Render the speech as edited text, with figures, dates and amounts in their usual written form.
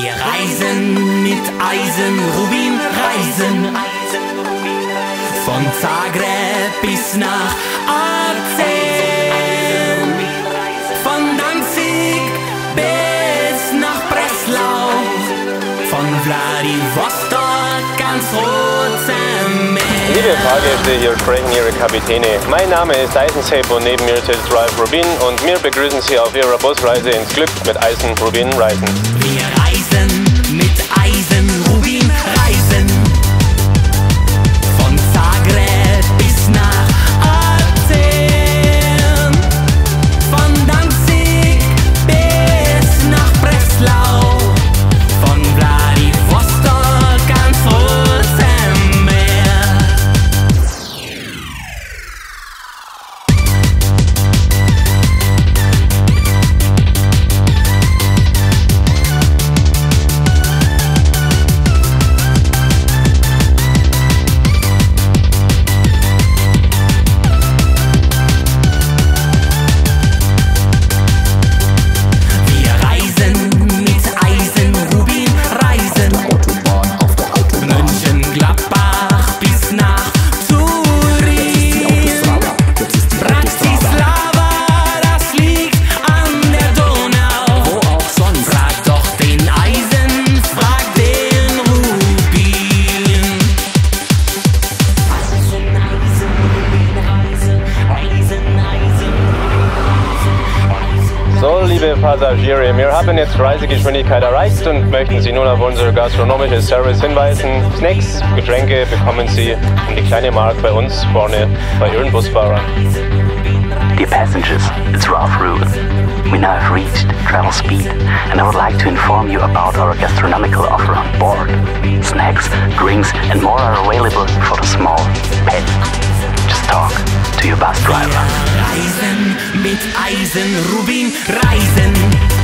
Wir reisen mit Eisenrubin, reisen von Zagreb bis nach Athen, von Danzig bis nach Breslau, von Vladivostok ganz Rotem Meer. Liebe Fahrgäste, hier sprechen Ihre Kapitäne. Mein Name ist Eisensape und neben mir sitzt Ralph Rubin und wir begrüßen Sie auf Ihrer Busreise ins Glück mit Eisenrubin Reisen. Wir reisen mit Eisenrubin, reisen von Zagreb bis nach Athen, von Danzig bis nach Breslau, von Vladivostok ans Rotem Meer. So, liebe Passagiere, wir haben jetzt Reisegeschwindigkeit erreicht und möchten Sie nun auf unser gastronomisches Service hinweisen. Snacks, Getränke bekommen Sie um die kleine Mark bei uns vorne bei Ihren Busfahrern. Dear passengers, it's Ralph Rubin. We now have reached travel speed and I would like to inform you about our gastronomical offer on board. Snacks, drinks and more are available for the small pet. Just talk to your bus driver. Reisen mit Eisenrubin, reisen